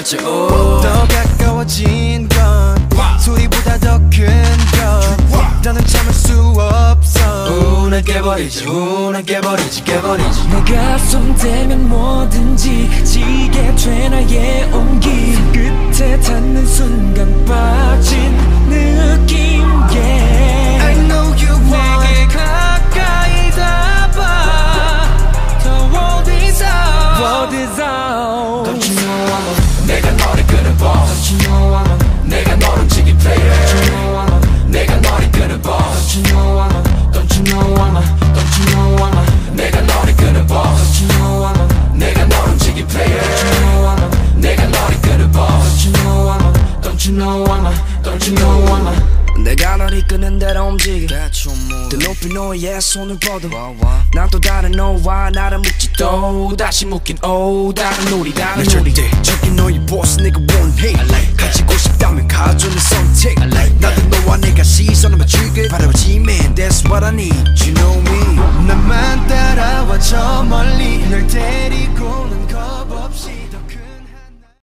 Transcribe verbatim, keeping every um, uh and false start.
가버리지 오. 더 가까워진 건 소리보다 더 큰 것 나는 참을 수 없어. 우나 깨버리지 우나 깨버리지 깨버리지. 내가 손대면 뭐든지 지게 돼 나의 온기. 끝에 닿는 순간 빠진 느낌 yeah. I know you want 내게 가까이 닿아. The world is out. World is out. Don't you know I'm a 내가 너를 끄는 boss. Don't you know I'm a 내가 너를 움직인 player. Don't you know I'm a 내가 너를 끄는 boss. Don't you know I'm a Don't you know I'm a Don't you know I'm a 내가 너를 끄는 boss. Don't you know I'm a 내가 너를 움직인 player. Don't you know I'm a 내가 너를 끄는 boss. Don't you know I'm a Don't you know I'm a Don't you know I'm a 내가 널 이끄는 대로 움직여. 더 높이 너의 손을 뻗어. 난 또 다른 너와 나를 묶지 또 다시 묶인 오 다른 우리 다른 우리. 절대적인 너의 보스 내가 원해. 가지고 싶다면 가져는 선택. 나도 너와 내가 시선을 맞추길 바라보지 man. That's what I need. You know me. 나만 따라와 저 멀리 널 데리고는 겁 없이.